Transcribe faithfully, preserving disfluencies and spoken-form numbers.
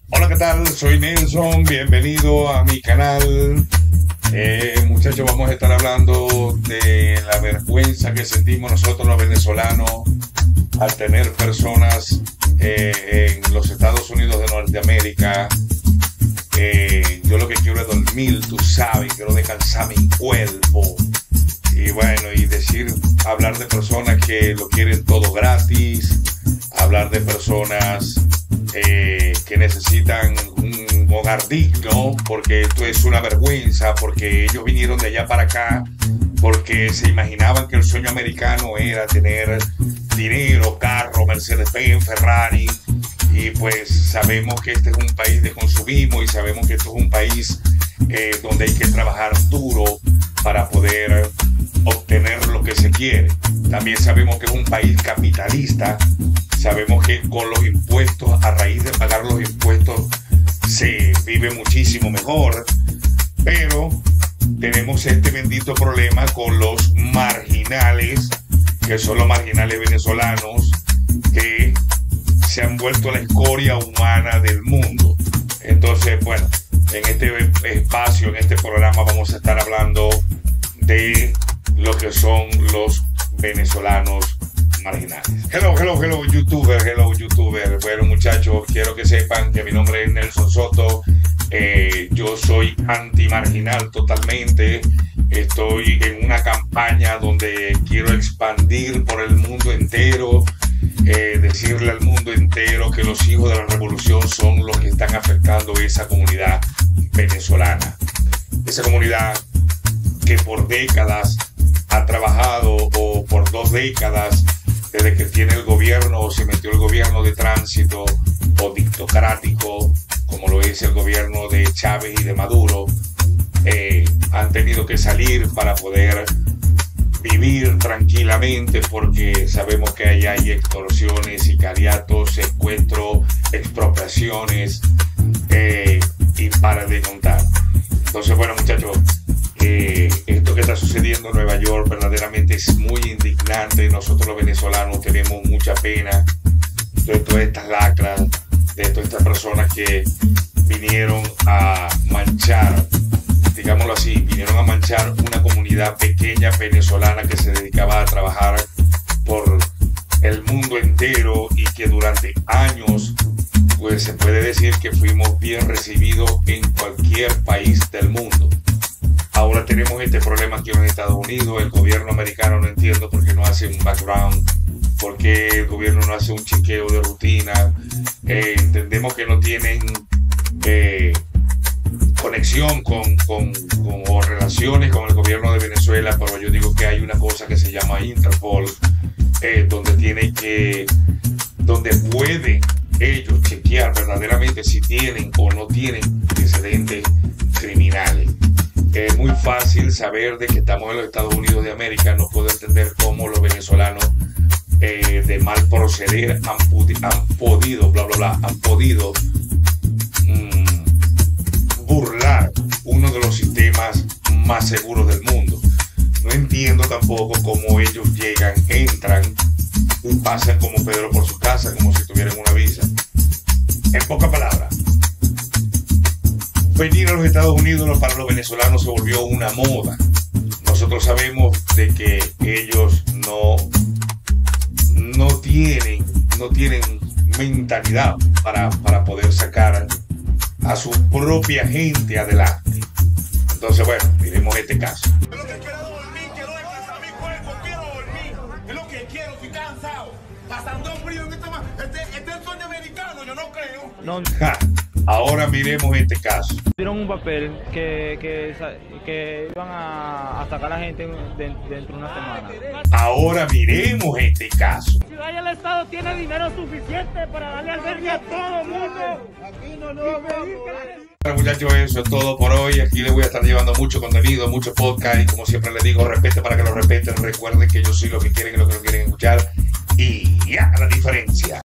Hola, ¿qué tal? Soy Nelson, bienvenido a mi canal. Eh, muchachos, vamos a estar hablando de la vergüenza que sentimos nosotros los venezolanos al tener personas eh, en los Estados Unidos de Norteamérica. Eh, yo lo que quiero es dormir, tú sabes, quiero descansar mi cuerpo. Y bueno, y decir, hablar de personas que lo quieren todo gratis, hablar de personas eh, que necesitan un hogar digno, porque esto es una vergüenza, porque ellos vinieron de allá para acá, porque se imaginaban que el sueño americano era tener dinero, carro, Mercedes-Benz, Ferrari, y pues sabemos que este es un país de consumismo y sabemos que esto es un país eh, donde hay que trabajar duro para poder obtener lo que se quiere. También sabemos que es un país capitalista, sabemos que con los impuestos, a raíz de pagar los impuestos, se vive muchísimo mejor, pero tenemos este bendito problema con los marginales, que son los marginales venezolanos, que se han vuelto la escoria humana del mundo. Entonces, bueno, en este espacio, en este programa vamos a estar hablando de lo que son los venezolanos marginales. Hello, hello, hello, youtuber, hello, youtuber. Bueno, muchachos, quiero que sepan que mi nombre es Nelson Soto. Eh, yo soy anti-marginal totalmente. Estoy en una campaña donde quiero expandir por el mundo entero, eh, decirle al mundo entero que los hijos de la revolución son los que están afectando esa comunidad venezolana. Esa comunidad que por décadas ha trabajado, o por dos décadas, desde que tiene el gobierno o se metió el gobierno de tránsito o dictocrático, como lo es el gobierno de Chávez y de Maduro, eh, han tenido que salir para poder vivir tranquilamente, porque sabemos que allá hay extorsiones, sicariatos, secuestros, expropiaciones, eh, y para de contar. Entonces, bueno, muchachos, Eh, esto que está sucediendo en Nueva York verdaderamente es muy indignante. Nosotros los venezolanos tenemos mucha pena de todas estas lacras, de todas estas personas que vinieron a manchar, digámoslo así, vinieron a manchar una comunidad pequeña venezolana que se dedicaba a trabajar por el mundo entero y que durante años, pues se puede decir que fuimos bien recibidos en cualquier país del mundo. Ahora tenemos este problema aquí en los Estados Unidos. El gobierno americano no entiendo por qué no hace un background, por qué el gobierno no hace un chequeo de rutina. Eh, entendemos que no tienen eh, conexión con, con, con o relaciones con el gobierno de Venezuela, pero yo digo que hay una cosa que se llama Interpol, eh, donde tiene que, donde pueden ellos chequear verdaderamente si tienen o no tienen antecedentes criminales. Es muy fácil saber de que estamos en los Estados Unidos de América. No puedo entender cómo los venezolanos eh, de mal proceder han, han podido, bla, bla, bla, han podido mmm, burlar uno de los sistemas más seguros del mundo. No entiendo tampoco cómo ellos llegan, entran y pasan como Pedro por su casa, como si tuvieran una visa. En pocas palabras, venir a los Estados Unidos para los venezolanos se volvió una moda. Nosotros sabemos de que ellos no, no tienen, no tienen mentalidad para, para poder sacar a su propia gente adelante. Entonces, bueno, miremos este caso. Yo lo que quiero es dormir, quiero descansar mi cuerpo, quiero dormir. Es lo que quiero, estoy cansado. Pasando frío en este, este, este es el sueño americano, yo no creo. No. Ja. Ahora miremos este caso. Dieron un papel que, que, que iban a, a sacar a la gente de, dentro de una semana. Ahora miremos este caso. Si vaya el Estado tiene dinero suficiente para darle albergue a todo el mundo. Aquí no nos vamos. Bueno, muchachos, eso es todo por hoy. Aquí les voy a estar llevando mucho contenido, mucho podcast, y como siempre les digo, respete para que lo respeten. Recuerden que yo soy lo que quieren y lo que no quieren escuchar, y ya la diferencia.